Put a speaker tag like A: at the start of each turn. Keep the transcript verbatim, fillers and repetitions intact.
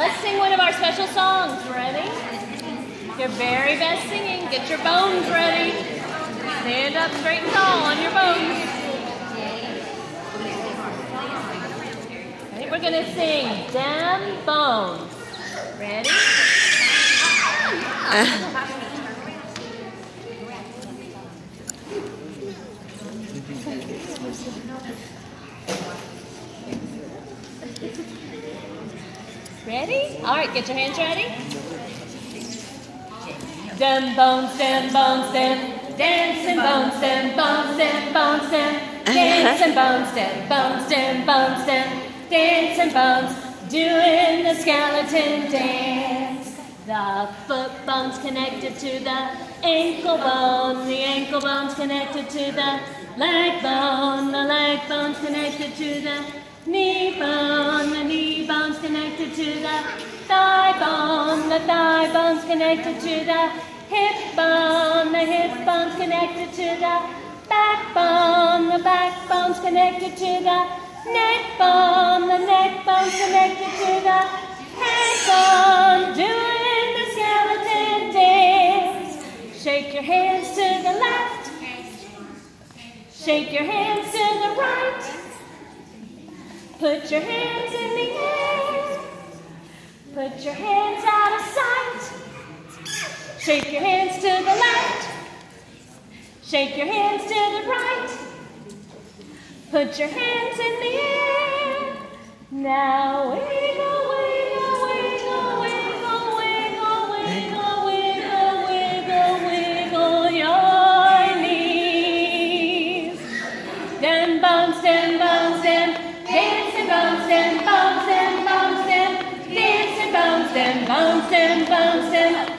A: Let's sing one of our special songs. Ready? Your very best singing. Get your bones ready. Stand up straight and tall on your bones. Okay, we're going to sing Dem Bones. Ready? Ready? All right, get your hands ready. Dem bones, dem bones, dem, dancing bones, dem bones, dem bones, dem, dancing bones, dem bones, dem bones, dem, dancing bones, doing the skeleton dance. The foot bone's connected to the ankle bone, the ankle bone's connected to the leg bone, the leg bone's connected to the knee bone, the knee bone's connected to the thigh bone, the thigh bone's connected to the hip bone, the hip bone's connected to the backbone, the backbone's connected to the neck bone, the neck bone's connected to the head bone, doing the skeleton dance. Shake your hands to the left, shake your hands to the right. Put your hands in the air. Put your hands out of sight. Shake your hands to the left. Shake your hands to the right. Put your hands in the air. Now wiggle, wiggle, wiggle, wiggle, wiggle, wiggle, wiggle, wiggle, wiggle your knees. Dem bones, dem bones, dem. Dancing bones, dem bones, dem bones, dem, dancing bones, dem bones, dem bones, dem,